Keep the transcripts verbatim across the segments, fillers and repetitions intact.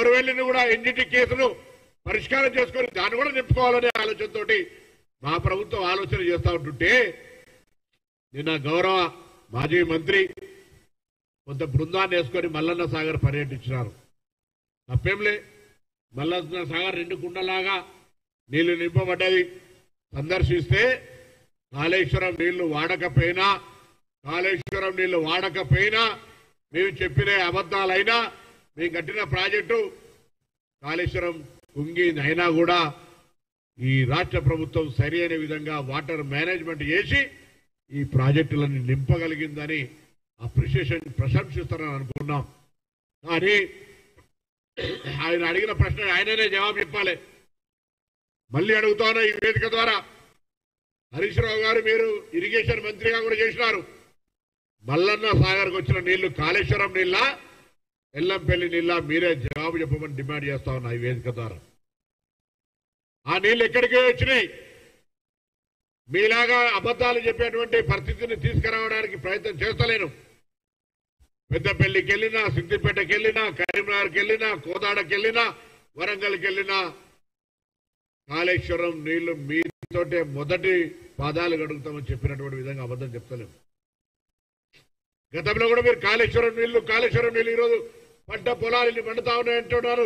బోర్వెల్ని కూడా ఎన్జిటి కేసును పరిష్కారం చేసుకొని దాన్ని కూడా నింపుకోవాలనే ఆలోచనతోటి మా ప్రభుత్వం ఆలోచన చేస్తూ ఉంటుంటే నిన్న గౌరవ మాజీ మంత్రి కొంత బృందాన్ని వేసుకొని మల్లన్న సాగర్ పర్యటించినారు. తప్పేంలే, మల్లన్న సాగర్ రెండు కుండలాగా నీళ్లు నింపబడ్డది. సందర్శిస్తే కాళేశ్వరం నీళ్లు వాడకపోయినా కాళేశ్వరం నీళ్లు వాడకపోయినా మేము చెప్పిన అబద్దాలైనా మేము కట్టిన ప్రాజెక్టు కాళేశ్వరం కుంగినైనా కూడా ఈ రాష్ట్ర ప్రభుత్వం సరైన విధంగా వాటర్ మేనేజ్మెంట్ చేసి ఈ ప్రాజెక్టులను నింపగలిగిందని అప్రిషియేషన్ ప్రశంసిస్తారని అనుకున్నాం. కానీ ఆయన అడిగిన ప్రశ్న ఆయననే జవాబు చెప్పాలి. మళ్ళీ అడుగుతాను ఈ వేదిక ద్వారా, హరీష్ రావు గారు మీరు ఇరిగేషన్ మంత్రిగా కూడా చేసినారు. మల్లన్న సాగర్కి వచ్చిన నీళ్లు కాళేశ్వరం నీళ్ళ ఎల్లంపల్లి నీళ్ళ మీరే జవాబు చెప్పమని డిమాండ్ చేస్తా ఉన్నా ఈ వేదిక ద్వారా. ఆ నీళ్లు ఎక్కడికి వచ్చినాయి? మీలాగా అబద్దాలు చెప్పేటువంటి పరిస్థితిని తీసుకురావడానికి ప్రయత్నం చేస్తలేను. పెద్దపల్లికి వెళ్ళినా, సిద్దిపేటకి వెళ్ళినా, కరీంనగర్కి వెళ్ళినా, కోదాడకి వెళ్ళినా, వరంగల్కి వెళ్ళినా కాళేశ్వరం నీళ్లు మీతోటే మొదటి పాదాలు గడుగుతామని చెప్పినటువంటి విధంగా అబద్ధం చెప్తలేము. గతంలో కూడా మీరు కాళేశ్వరం నీళ్లు కాళేశ్వరం నీళ్లు ఈరోజు పంట పొలాలని పండుతా ఉన్నాయంటున్నారు.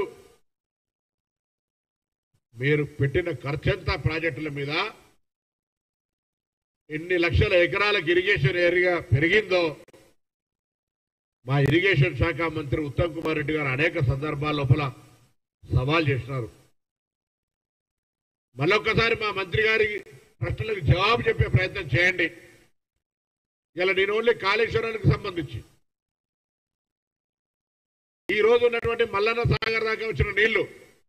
మీరు పెట్టిన ఖర్చంతా ప్రాజెక్టుల మీద ఎన్ని లక్షల ఎకరాలకు ఇరిగేషన్ ఏరియా పెరిగిందో మా ఇరిగేషన్ శాఖ మంత్రి ఉత్తమ్ కుమార్ రెడ్డి గారు అనేక సందర్భాల లోపల సవాల్ చేసినారు. మళ్ళొక్కసారి మా మంత్రి గారి ప్రశ్నలకు జవాబు చెప్పే ప్రయత్నం చేయండి. ఇలా నేను ఓన్లీ కాళేశ్వరానికి సంబంధించి ఈ రోజు ఉన్నటువంటి మల్లన్న సాగర్ దాకా వచ్చిన నీళ్లు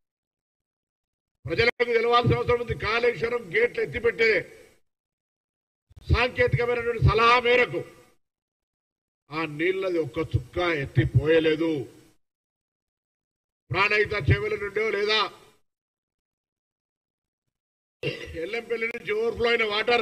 ప్రజలకు తెలవాల్సిన అవసరం ఉంది. కాళేశ్వరం గేట్లు ఎత్తిపెట్టే సాంకేతికమైనటువంటి సలహా మేరకు ఆ నీళ్ళది ఒక్క చుక్క ఎత్తిపోయలేదు. ప్రాణహిత చెవుల నుండో లేదా ఎల్లంపల్లి నుంచి ఓవర్ఫ్లో అయిన వాటర్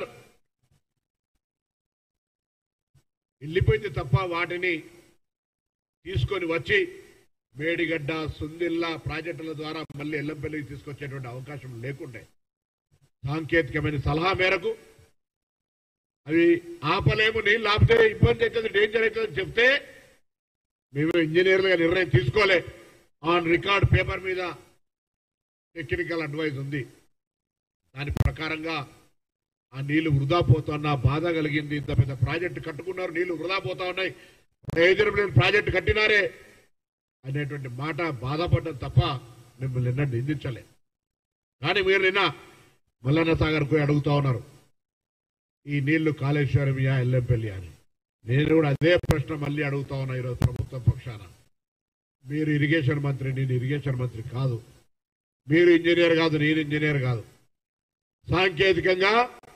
వెళ్ళిపోయింది తప్ప వాటిని తీసుకొని వచ్చి మేడిగడ్డ, సుందిల్లా ప్రాజెక్టుల ద్వారా మళ్ళీ ఎల్లంపల్లికి తీసుకొచ్చేటువంటి అవకాశం లేకుండే సాంకేతికమైన సలహా మేరకు అవి ఆపలేము, నీళ్ళు ఆపితే ఇబ్బంది అవుతుంది, డేంజర్ అవుతుందని చెప్తే మేము ఇంజనీర్లుగా నిర్ణయం తీసుకోలే. ఆన్ రికార్డ్ పేపర్ మీద టెక్నికల్ అడ్వైజ్ ఉంది. దాని ప్రకారంగా ఆ నీళ్లు వృధా పోతున్నా బాధ కలిగింది. ఇంత పెద్ద ప్రాజెక్టు కట్టుకున్నారు, నీళ్లు వృధా పోతా ఉన్నాయి, ప్రయోజనం లేని ప్రాజెక్టు కట్టినారే అనేటువంటి మాట బాధపడ్డం తప్ప మిమ్మల్ని నిన్న నిందించలే. కానీ మీరు నిన్న మల్లన్న సాగర్ పోయి అడుగుతా ఉన్నారు ఈ నీళ్లు కాళేశ్వరమియా ఎల్లంపల్లి అని. నేను కూడా అదే ప్రశ్న మళ్ళీ అడుగుతా ఉన్నా ఈరోజు ప్రభుత్వం పక్షాన. మీరు ఇరిగేషన్ మంత్రి, నేను ఇరిగేషన్ మంత్రి కాదు, మీరు ఇంజనీర్ కాదు, నేను ఇంజనీర్ కాదు. సాంకేతికంగా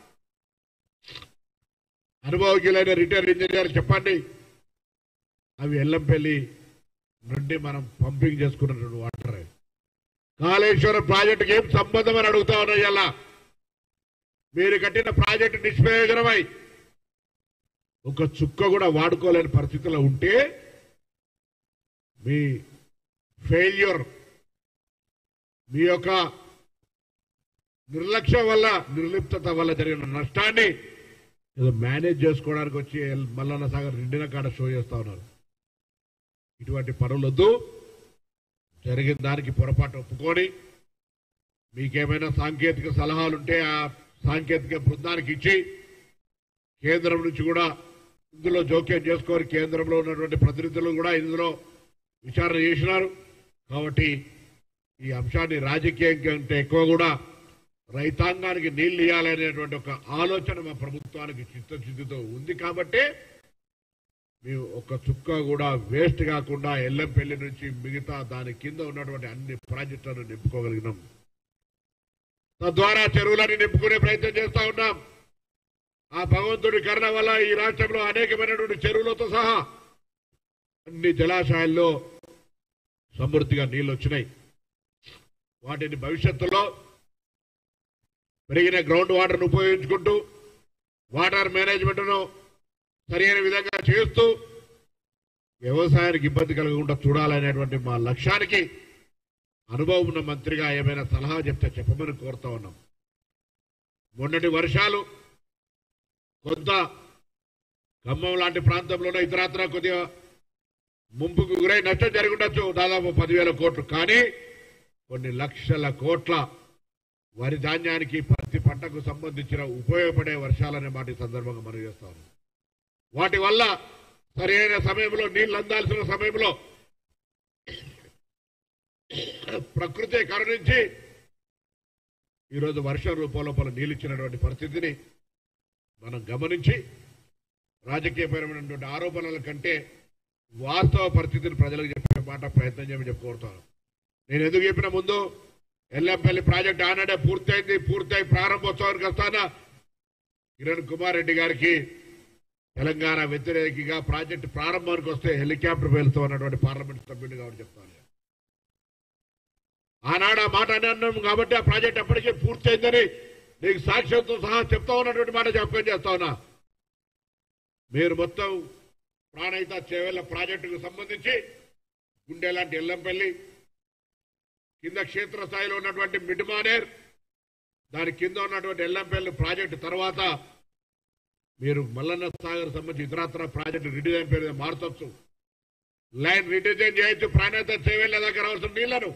అనుభవజ్ఞులైన రిటైర్డ్ ఇంజనీర్ చెప్పండి, అవి ఎల్లంపల్లి నుండి మనం పంపింగ్ చేసుకున్నటువంటి వాటర్ కాళేశ్వరం ప్రాజెక్టుకి ఏం సంబంధం అని అడుగుతా ఉన్నాయి. ఇలా మీరు కట్టిన ప్రాజెక్టు నిష్ప్రయోజనమై ఒక చుక్క కూడా వాడుకోలేని పరిస్థితిలో ఉంటే మీ ఫెయిల్యూర్, మీ యొక్క నిర్లక్ష్యం వల్ల, నిర్లిప్తత వల్ల జరిగిన నష్టాన్ని ఏదో మేనేజ్ చేసుకోవడానికి వచ్చి మల్లన్న సాగర్ నిండిన కాడ షో చేస్తా ఉన్నారు. ఇటువంటి పనులొద్దు. జరిగిన దానికి పొరపాటు ఒప్పుకొని మీకేమైనా సాంకేతిక సలహాలుంటే ఆ సాంకేతిక బృందానికి ఇచ్చి కేంద్రం నుంచి కూడా ఇందులో జోక్యం చేసుకొని కేంద్రంలో ఉన్నటువంటి ప్రతినిధులు కూడా ఇందులో విచారణ చేసినారు. కాబట్టి ఈ అంశాన్ని రాజకీయం కంటే ఎక్కువ కూడా రైతాంగానికి నీళ్లు ఇవ్వాలనేటువంటి ఒక ఆలోచన మా ప్రభుత్వానికి చిత్తశుద్ధితో ఉంది. కాబట్టి మేము ఒక చుక్క కూడా వేస్ట్ కాకుండా ఎల్లంపల్లి నుంచి మిగతా దాని కింద ఉన్నటువంటి అన్ని ప్రాజెక్టులను నింపుకోగలిగినాం. తద్వారా చెరువులని నింపుకునే ప్రయత్నం చేస్తా ఉన్నాం. ఆ భగవంతుడి కరుణ వల్ల ఈ రాష్ట్రంలో అనేకమైనటువంటి చెరువులతో సహా అన్ని జలాశయాల్లో సమృద్ధిగా నీళ్లు వచ్చినాయి. వాటిని భవిష్యత్తులో పెరిగిన గ్రౌండ్ వాటర్ను ఉపయోగించుకుంటూ వాటర్ మేనేజ్మెంట్ను సరైన విధంగా చేస్తూ వ్యవసాయానికి ఇబ్బంది కలగకుండా చూడాలనేటువంటి మా లక్ష్యానికి అనుభవం ఉన్న మంత్రిగా ఏమైనా సలహా చెప్తే చెప్పమని కోరుతా ఉన్నాం. మొన్నటి వర్షాలు కొంత ఖమ్మం లాంటి ప్రాంతంలోనే ఇతరత్ర కొద్దిగా ముంపుకు గురై నష్టం జరిగి ఉండొచ్చు, దాదాపు పదివేల కోట్లు. కానీ కొన్ని లక్షల కోట్ల వరి ధాన్యానికి ప్రతి పంటకు సంబంధించిన ఉపయోగపడే వర్షాలనే మాట ఈ సందర్భంగా మనం చేస్తాను. వాటి వల్ల సరైన సమయంలో నీళ్లు అందాల్సిన సమయంలో ప్రకృతి కరుణించి ఈరోజు వర్షం రూపంలో పలు నీళ్ళు ఇచ్చినటువంటి పరిస్థితిని మనం గమనించి రాజకీయపరమైనటువంటి ఆరోపణల కంటే వాస్తవ పరిస్థితిని ప్రజలకు చెప్పే మాట ప్రయత్నం చేయమని చెప్పుకోరుతాను. నేను ఎందుకు చెప్పిన ముందు ఎల్లంపల్లి ప్రాజెక్టు ఆనాడే పూర్తయింది, పూర్తయి ప్రారంభోత్సవానికి వస్తానా కిరణ్ కుమార్ రెడ్డి గారికి తెలంగాణ వ్యతిరేకిగా ప్రాజెక్టు ప్రారంభానికి వస్తే హెలికాప్టర్ వెళ్తూ ఉన్నటువంటి పార్లమెంట్ సభ్యుడు కాబట్టి చెప్తాను. ఆనాడు ఆ మాట అన్నాం కాబట్టి ఆ ప్రాజెక్ట్ అప్పటికే పూర్తయిందని నీకు సాక్ష్యంతో సహా చెప్తా ఉన్నటువంటి మాట జ్ఞాపకం చేస్తా ఉన్నా. మీరు మొత్తం ప్రాణహిత చేవేళ్ల ప్రాజెక్టుకు సంబంధించి గుండె లాంటి ఎల్లంపల్లి కింద క్షేత్రస్థాయిలో ఉన్నటువంటి మిడ్మానేర్ దాని కింద ఉన్నటువంటి ఎల్లంపల్లి ప్రాజెక్టు తర్వాత మీరు మల్లన్న సాగర్ సంబంధించి ఇతరత్ర ప్రాజెక్టు రిడిజైన్ పేరు మార్చొచ్చు, లైన్ రిడిజైన్ చేయొచ్చు. ప్రాణహిత చేవేళ్ల దగ్గర అవసరం నీళ్లను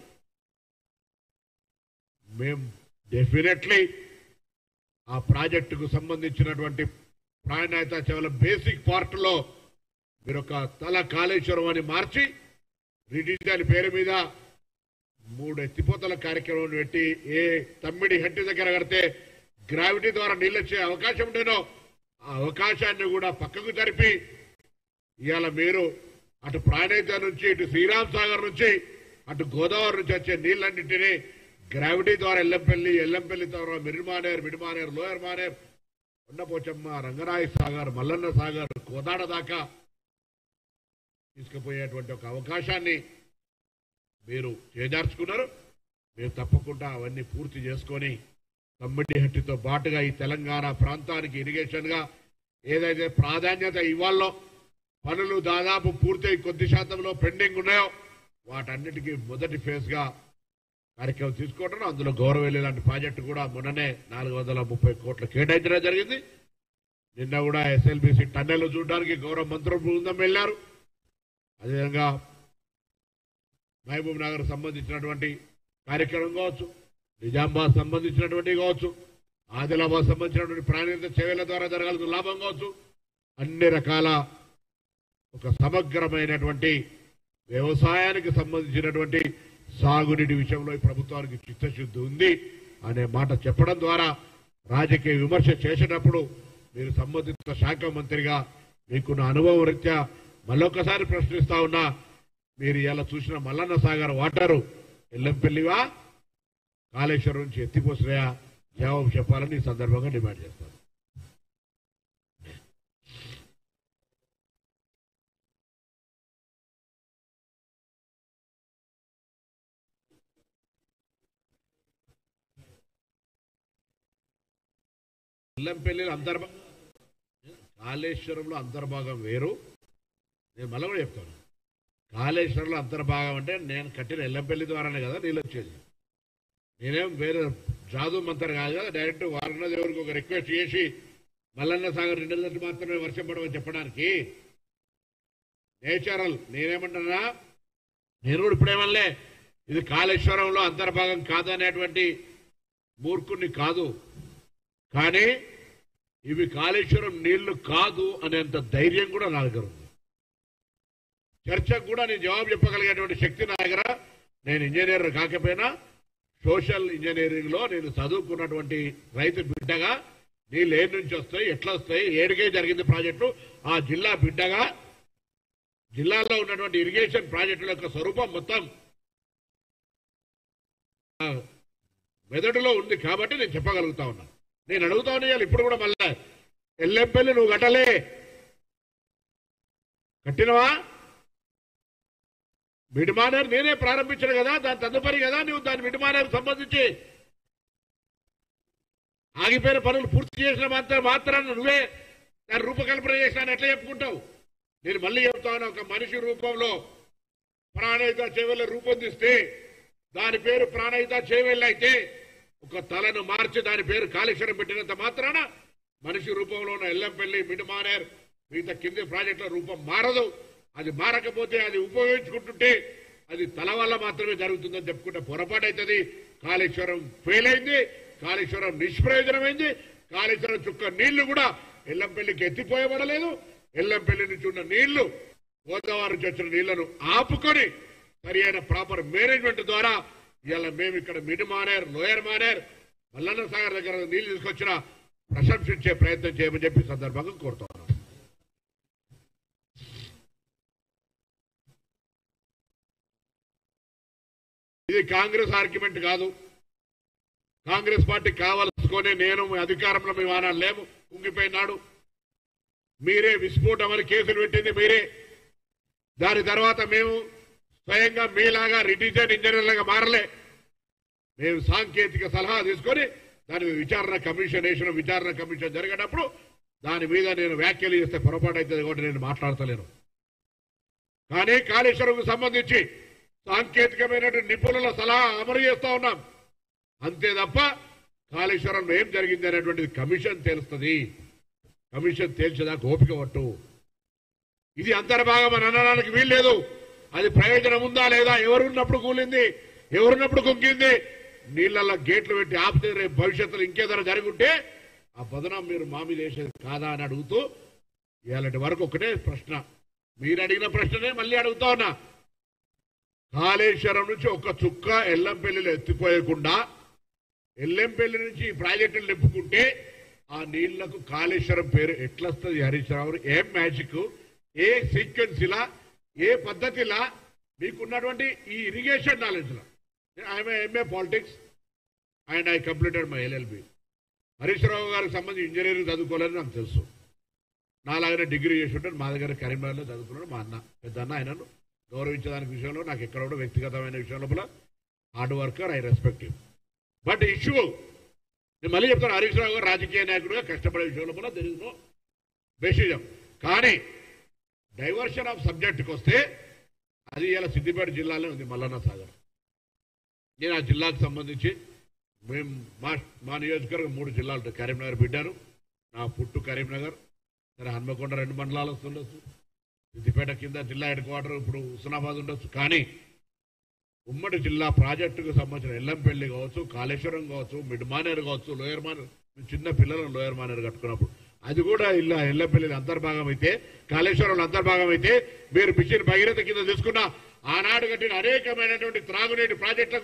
మేము డెఫినెట్లీ ఆ ప్రాజెక్టుకు సంబంధించినటువంటి ప్రాణహిత చేవేళ్ల బేసిక్ పార్ట్ లో మీరు ఒక తల కాళేశ్వరం అని మార్చి రిడిజైన్ పేరు మీద మూడు ఎత్తిపోతల కార్యక్రమం పెట్టి ఏ తమ్మిడి హట్టి దగ్గర కడితే గ్రావిటీ ద్వారా నీళ్ళు వచ్చే అవకాశం ఉండేనో ఆ అవకాశాన్ని కూడా పక్కకు జరిపి ఇవాళ మీరు అటు ప్రాణహిత నుంచి ఇటు శ్రీరామ్ సాగర్ నుంచి అటు గోదావరి నుంచి వచ్చే నీళ్ళన్నింటినీ గ్రావిటీ ద్వారా ఎల్లంపల్లి ఎల్లంపల్లి ద్వారా మిరిమానేర్ మిడిమానేర్ లోయర్ మానేర్ కొండపోచమ్మ రంగరాయ సాగర్ మల్లన్న సాగర్ కోదాడ దాకా తీసుకుపోయేటువంటి ఒక అవకాశాన్ని మీరు చేజార్చుకున్నారు. మేము తప్పకుండా అవన్నీ పూర్తి చేసుకొని తమ్మిడి హట్టితో బాటుగా ఈ తెలంగాణ ప్రాంతానికి ఇరిగేషన్ గా ఏదైతే ప్రాధాన్యత ఇవ్వాలో పనులు దాదాపు పూర్తయి కొద్ది శాతంలో పెండింగ్ ఉన్నాయో వాటన్నిటికీ మొదటి ఫేజ్ గా కార్యక్రమం తీసుకోవడం. అందులో గౌరవెల్లి లాంటి ప్రాజెక్టు కూడా మొన్ననే నాలుగు వందల ముప్పై కోట్లు కేటాయించడం జరిగింది. నిన్న కూడా ఎస్ఎల్బిసి టన్నెల్ చూడడానికి గౌరవ మంత్రులు బృందం వెళ్లారు. అదేవిధంగా మహబూబ్ నగర్ సంబంధించినటువంటి కార్యక్రమం కావచ్చు, నిజామాబాద్ సంబంధించినటువంటి కావచ్చు, ఆదిలాబాద్ సంబంధించినటువంటి ప్రాణహిత చేవేళ్ల ద్వారా జరగాల్సిన లాభం కావచ్చు, అన్ని రకాల ఒక సమగ్రమైనటువంటి వ్యవసాయానికి సంబంధించినటువంటి సాగునీటి విషయంలో ఈ ప్రభుత్వానికి చిత్తశుద్ధి ఉంది అనే మాట చెప్పడం ద్వారా రాజకీయ విమర్శ చేసేటప్పుడు మీరు సంబంధిత శాఖ మంత్రిగా మీకున్న అనుభవం రీత్యా మళ్ళొక్కసారి ప్రశ్నిస్తా ఉన్నా, మీరు ఇలా చూసిన మల్లన్న సాగర్ వాటరు ఎల్లంపల్లివా కాళేశ్వరం నుంచి ఎత్తిపోసినాయా జవాబు చెప్పాలని ఈ సందర్భంగా డిమాండ్ చేస్తాను. ఎల్లంపల్లిలో అంతర్భాగం కాళేశ్వరంలో అంతర్భాగం వేరు. నేను మళ్ళీ కూడా చెప్తాను, కాళేశ్వరంలో అంతర్భాగం అంటే నేను కట్టిన ఎల్లంపల్లి ద్వారానే కదా నీళ్ళు వచ్చేది. నేనేం వేరే జాదు మంత్రి కాదు కదా, డైరెక్ట్ వారణ దేవుడికి ఒక రిక్వెస్ట్ చేసి మల్లన్న సాగర్ రెండు గంటలు మాత్రమే వర్షం పడమని చెప్పడానికి నేచురల్. నేనేమంటున్నా, నేను కూడా ఇప్పుడేమనలే ఇది కాళేశ్వరంలో అంతర్భాగం కాదనేటువంటి మూర్ఖుని కాదు, కానీ ఇవి కాళేశ్వరం నీళ్లు కాదు అనేంత ధైర్యం కూడా నా దగ్గర ఉంది. చర్చకు కూడా నేను జవాబు చెప్పగలిగేటువంటి శక్తి నా దగ్గర. నేను ఇంజనీర్ కాకపోయినా సోషల్ ఇంజనీరింగ్ లో నేను చదువుకున్నటువంటి రైతు బిడ్డగా నీళ్ళు ఏడు నుంచి వస్తాయి, ఎట్లా వస్తాయి, ఏడుకే జరిగింది ప్రాజెక్టు, ఆ జిల్లా బిడ్డగా జిల్లాలో ఉన్నటువంటి ఇరిగేషన్ ప్రాజెక్టుల యొక్క స్వరూపం మొత్తం మెదడులో ఉంది కాబట్టి నేను చెప్పగలుగుతా ఉన్నా. నేను అడుగుతా ఉన్నాను ఇప్పుడు కూడా మళ్ళా, ఎల్లంపల్లి నువ్వు కట్టలే, కట్టినవా? మిడ్మానేర్ నేనే ప్రారంభించాను కదా, దాని తదుపరి కదా నువ్వు దాని మిడ్మానేర్ సంబంధించి ఆగిపోయిన పనులు పూర్తి చేసిన మాత్రం మాత్రాన్ని నువ్వే దాని రూపకల్పన చేసినా ఎట్లా చెప్పుకుంటావు? నేను మళ్ళీ చెప్తాను, ఒక మనిషి రూపంలో ప్రాణహిత చేవేళ్ల రూపొందిస్తే దాని పేరు ప్రాణహిత చేవెళ్ళ అయితే ఒక తలను మార్చి దాని పేరు కాళేశ్వరం పెట్టినంత మాత్రాన మనిషి రూపంలో ఉన్న ఎల్లంపల్లి మిడిమానేర్ మిగతా కింది ప్రాజెక్టుల రూపం మారదు. అది మారకపోతే అది ఉపయోగించుకుంటుంటే అది తల వల్ల మాత్రమే జరుగుతుందని చెప్పుకుంటే పొరపాటు అవుతుంది. కాళేశ్వరం ఫెయిల్ అయింది, కాళేశ్వరం నిష్ప్రయోజనమైంది, కాళేశ్వరం చుక్క నీళ్లు కూడా ఎల్లంపల్లికి ఎత్తిపోయబడలేదు. ఎల్లంపల్లి నుంచి ఉన్న నీళ్లు గోదావరి నుంచి వచ్చిన నీళ్లను ఆపుకొని సరి అయిన ప్రాపర్ మేనేజ్మెంట్ ద్వారా ఇవాళ మేము ఇక్కడ మిడ్ మానేర్, లోయర్ మానేర్, మల్లన్న సాగర్ దగ్గర నీళ్లు తీసుకొచ్చిన ప్రశంసించే ప్రయత్నం చేయమని చెప్పి సందర్భంగా కోరుతున్నాం. ఇది కాంగ్రెస్ ఆర్గ్యుమెంట్ కాదు. కాంగ్రెస్ పార్టీ కావాల్సుకొని నేను అధికారంలో మేము ఆనాడు లేము, కుంగిపోయినాడు. మీరే విస్ఫోటమని కేసులు పెట్టింది మీరే. దాని తర్వాత మేము స్వయంగా మీలాగా రిటిజన్ ఇంజనీర్లుగా మారలే. మేము సాంకేతిక సలహా తీసుకొని దాని విచారణ కమిషన్ వేసిన విచారణ కమిషన్ జరిగేటప్పుడు దాని మీద నేను వ్యాఖ్యలు చేస్తే పొరపాటు అవుతుంది కూడా నేను మాట్లాడతలేను. కానీ కాళేశ్వరంకు సంబంధించి సాంకేతికమైనటువంటి నిపుణుల సలహా అమలు చేస్తా ఉన్నాం. అంతే తప్ప కాళేశ్వరంలో ఏం జరిగింది అనేటువంటిది కమిషన్ తెలుస్తుంది. కమిషన్ తేల్చేదాకా ఓపిక పట్టు. ఇది అంతర్భాగం అని అనడానికి వీల్లేదు. అది ప్రయోజనం ఉందా లేదా, ఎవరున్నప్పుడు కూలింది, ఎవరున్నప్పుడు కుంగింది, నీళ్లలో గేట్లు పెట్టి ఆపితే రేపు భవిష్యత్తులో ఇంకేదైనా జరుగుంటే ఆ బదనాం మీరు మా మీద వేసేది కాదా అని అడుగుతూ ఇలాంటి వరకు ఒకటే ప్రశ్న, మీరు అడిగిన ప్రశ్ననే మళ్ళీ అడుగుతా ఉన్నా. కాళేశ్వరం నుంచి ఒక చుక్క ఎల్లంపల్లిలో ఎత్తిపోయకుండా ఎల్లంపల్లి నుంచి ఈ ప్రాజెక్టులు నింపుకుంటే ఆ నీళ్లకు కాళేశ్వరం పేరు ఎట్లా వస్తుంది? హరీష్ రావు, ఏం మ్యాజిక్, ఏ సీక్వెన్సీలా, ఏ పద్ధతిలా మీకున్నటువంటి ఈ ఇరిగేషన్ నాలెడ్జ్లో. I'm MA politics and I completed my LLB. Harish Rao గారికి సంబంధించి ఇంజనీరింగ్ చదువుకోవాలని నాకు తెలుసు. నాలాగనే డిగ్రీ చేసి ఉంటాను. మా దగ్గర కరీంనగర్లో చదువుకున్నాడు మా అన్న, పెద్ద అన్న. ఆయనను గౌరవించడానికి విషయంలో నాకు ఎక్కడ కూడా వ్యక్తిగతమైన విషయం లోపల hard worker, I respect him. But issue నేను మళ్ళీ చెప్తాను, హరీష్ రావు గారు రాజకీయ నాయకుడుగా కష్టపడే విషయం లోపల దెర్ ఇస్ నో బేసిజం. కానీ డైవర్షన్ ఆఫ్ సబ్జెక్ట్కి వస్తే అది ఇలా సిద్దిపేట జిల్లాలో ఉంది, మల్లన్న సాగర్. నేను ఆ జిల్లాకు సంబంధించి మేము మా మా నియోజకవర్గం మూడు జిల్లాలు ఉంటాయి. కరీంనగర్ బిడ్డాను, నా పుట్టు కరీంనగర్, సరే హన్మకొండ రెండు మండలాలు వస్తుండొచ్చు, సిద్దిపేట కింద జిల్లా హెడ్ క్వార్టర్ ఇప్పుడు హుస్నాబాద్ ఉండొచ్చు. కానీ ఉమ్మడి జిల్లా ప్రాజెక్టుకు సంబంధించిన ఎల్లంపల్లి కావచ్చు, కాళేశ్వరం కావచ్చు, మిడ్ మానేరు కావచ్చు, లోయర్ మానేరు, చిన్న పిల్లలను లోయర్ మానేరు కట్టుకున్నప్పుడు అది కూడా ఇలా ఎల్లంపల్లి అంతర్భాగం అయితే, కాళేశ్వరంలో అంతర్భాగం అయితే మీరు మిషన్ భగీరథ కింద తీసుకున్న ఆనాడు కట్టిన అనేకమైనటువంటి త్రాగునీటి ప్రాజెక్టులకు